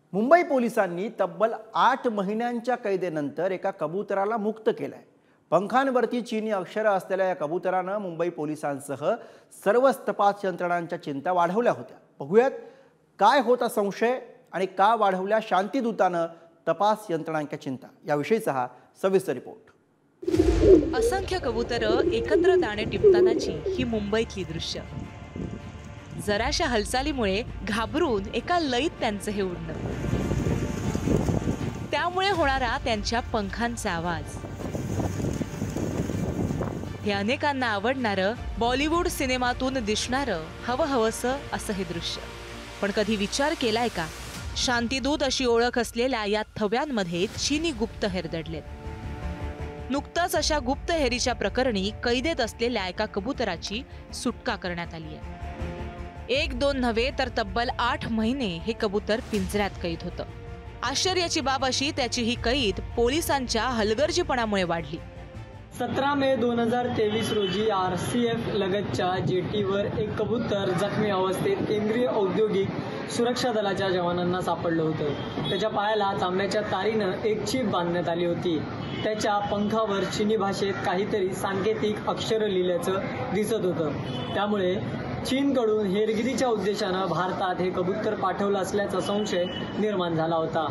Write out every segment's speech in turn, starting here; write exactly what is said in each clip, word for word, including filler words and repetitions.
मुंबई पोलिसांनी तब्बल आठ महिन्यांच्या कैदेनंतर एका कबुतराला मुक्त केलंय। पंखांवरती चीनी अक्षरं असलेल्या या कबुतरानं मुंबई पोलिसांसह सर्वच तपास यंत्रणांच्या चिंता वाढवल्या होत्या। बघूयात काय होता संशय आणि का वाढवल्या शांतीदूतानं तपास यंत्रणांच्या चिंता, याविषयीचा हा सविस्तर रिपोर्ट। असंख्य कबुतरं एकत्र दाणे टिपतानाची ही मुंबईतली दृश्य। जराशा हालचालीमुळे घाबरून एका लईत त्यांचं हे उडणं, त्यामुळे होणारा त्यांच्या पंखांचा आवाज, हे अनेकांना आवडणारं बॉलिवूड सिनेमातून दिसणारं हवहवसं असं हे दृश्य। पण कधी विचार केलाय का, शांतीदूत अशी ओळख असलेल्या या थव्यांमध्ये चीनी गुप्तहेर दडलेत। नुकताच अशा गुप्तहेरीच्या प्रकरणी कैदेत असलेल्या एका कबुतराची सुटका करण्यात आली आहे। एक दोन नव्हे तर तब्बल आठ महिने हे कबूतर पिंजऱ्यात कैद होतं। आश्चर्याची बाब अशी त्याची ही कैद पोलिसांच्या हलगर्जीपणामुळे वाढली। सतरा मे दोन हजार तेवीस रोजी आर सी एफ लगतच्या जेटीवर एक कबूतर जखमी अवस्थेत केंद्रीय औद्योगिक सुरक्षा दलाच्या जवानांना सापडलं होतं। त्याच्या पायाला तांब्याच्या तारीनं एक चीप बांधण्यात आली होती। त्याच्या पंखावर चीनी भाषेत काहीतरी सांकेतिक अक्षर लिहिल्याचं दिसत होतं। त्यामुळे चीनकडून हेरगिरीच्या उद्देशानं भारतात हे कबूतर पाठवलं असल्याचा संशय निर्माण झाला होता।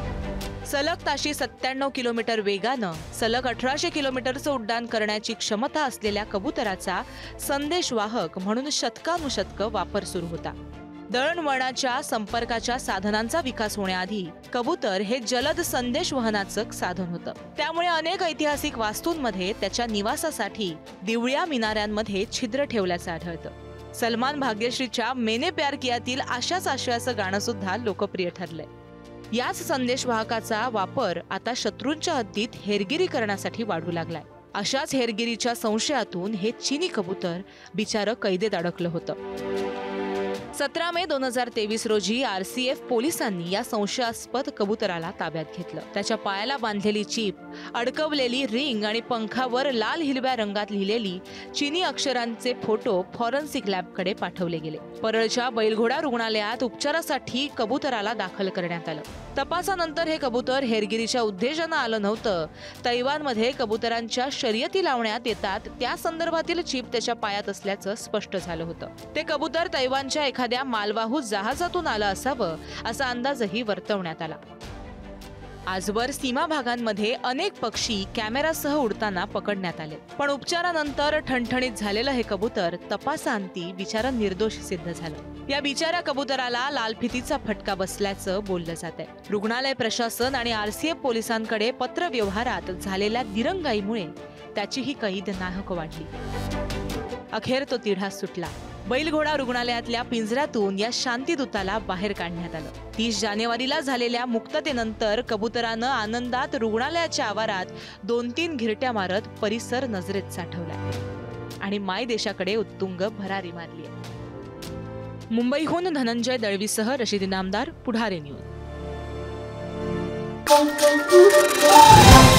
सलग ताशी सत्त्याण्णव किलोमीटर वेगानं सलग अठराशे किलोमीटरचं उड्डाण करण्याची क्षमता असलेल्या कबुतराचा संदेशवाहक म्हणून शतकानुशतकं वापर सुरू होता। दळणवळणाच्या संपर्काच्या साधनांचा विकास होण्याआधी कबूतर हे जलद संदेश वहनाचं साधन होतं। त्यामुळे अनेक ऐतिहासिक वास्तूंमध्ये त्याच्या निवासासाठी दिवळ्या मिनाऱ्यांमध्ये छिद्र ठेवल्याचं आढळतं। सलमान भाग्यश्रीच्या मैंने प्यार कियातील आशाच आशयाचं गाणं सुद्धा लोकप्रिय ठरलंय। याच संदेशवाहकाचा वापर आता शत्रूंच्या हद्दीत हेरगिरी करण्यासाठी वाढू लागलाय। अशाच हेरगिरीच्या संशयातून हे चीनी कबूतर बिचारं कैदेत अडकलं होतं। सतरा मे दोन हजार तेवीस रोजी आर सी एफ पोलिसांनी या संशयास्पद कबुतराला ताब्यात घेतलं। त्याच्या पायाला बांधलेली चीप, अडकवलेली रिंग आणि पंखावर लाल हिरव्या रंगात लिहिलेली चीनी अक्षरांचे फोटो फॉरेन्सिक लॅबकडे पाठवले गेले। परळच्या बैलघोडा रुग्णालयात उपचारासाठी कबुतराला दाखल करण्यात आलं। तपासानंतर हे कबूतर हेरगिरीच्या उद्देशानं आलं नव्हतं। तैवानमध्ये कबुतरांच्या शर्यती लावण्यात येतात त्या संदर्भातील चीप त्याच्या पायात असल्याचं स्पष्ट झालं होतं। ते कबूतर तैवानच्या एखाद्या मालवाहू जहाजातून आलं असावं असा अंदाजही वर्तवण्यात आला। आजवर सीमा भागांमध्ये अनेक पक्षी कॅमेरासह उडताना पकडण्यात आले, पण उपचारानंतर ठणठणीत झालेलं हे कबूतर तपासांती बिचारा निर्दोष सिद्ध झालं। या बिचाऱ्या कबुतराला लालफितीचा फटका बसल्याचं बोललं जात आहे। रुग्णालय प्रशासन आणि आर सी एफ पोलिसांकडे पत्र व्यवहारात झालेल्या दिरंगाईमुळे त्याची ही कैद नाहक वाढली। अखेर तो तिढा सुटला। बैलघोडा रुग्णालयातल्या पिंजऱ्यातून या शांतीदूताला बाहेर काढण्यात आलं। तीस जानेवारीला झालेल्या मुक्ततेनंतर कबुतरानं आनंदात रुग्णालयाच्या आवारात दोन तीन घिरट्या मारत परिसर नजरेत साठवलाय आणि माय देशाकडे उत्तुंग भरारी मारली आहे। मुंबईहून धनंजय दळवीसह रशिदी नामदार, पुढारी न्यूज।